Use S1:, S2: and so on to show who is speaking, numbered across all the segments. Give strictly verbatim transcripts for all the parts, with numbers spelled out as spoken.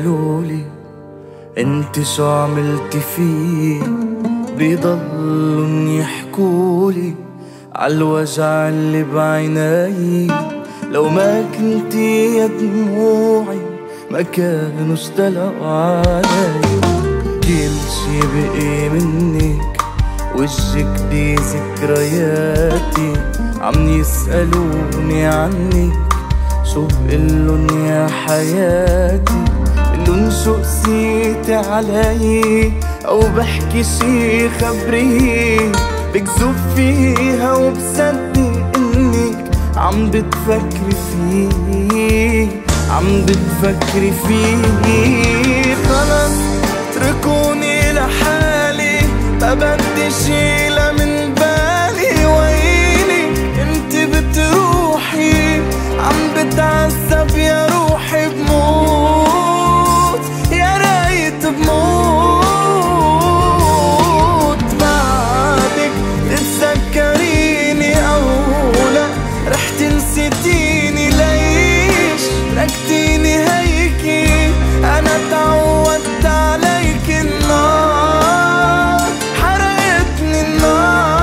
S1: قالولي انت شو عملتي فيه، بيضلن يحكولي عالوجع اللي بعيني. لو ما كنتي يا دموعي ما كانوا اشتلقوا علي. كل شي بقي منك وجهك دي ذكرياتي، عم يسألوني عنك شو بقلن يا حياتي. بقلن شو قسيتي علي أو بحكي شي خبريه، بكذب فيها وبصدق إنك عم بتفكري فيه، عم بتفكري فيه. خلص اتركوني لحالي، ما بدي شيلها من بالي. ويلي انت بتروحي عم بتعذب يا روحي، بموت يا ريت بموت. بعدك تتذكريني او لا رح تنسيتيني؟ ليش تركتيني هيكي؟ انا تعودت عليك، النار حرقتني النار.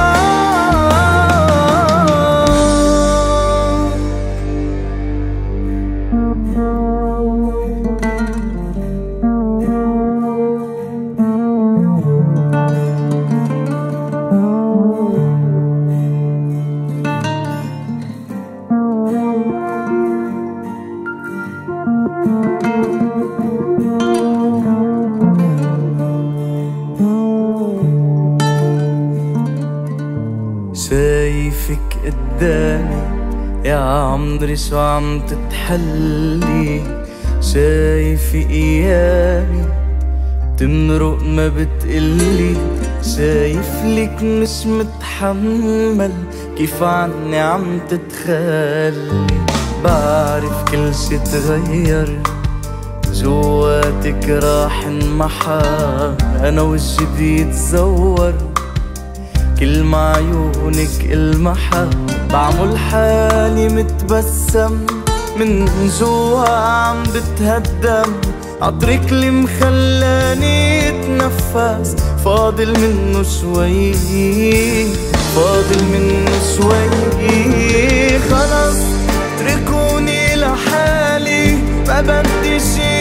S1: شايفك قدامي يا عمري شو عم تتحلي، شايفي ايامي تمرق ما بتقلي. شايف لك مش متحمل كيف عني عم تتخلي. بعرف كل شي تغير جواتك راح انمحى، انا وجهي بيتزور كل ما عيونك المحى. بعمل حالي متبسم من جوا عم بتهدم، عطرك اللي مخلاني اتنفس فاضل منه شوي، فاضل منه شوي. خلص اتركوني لحالي، ما بدي شي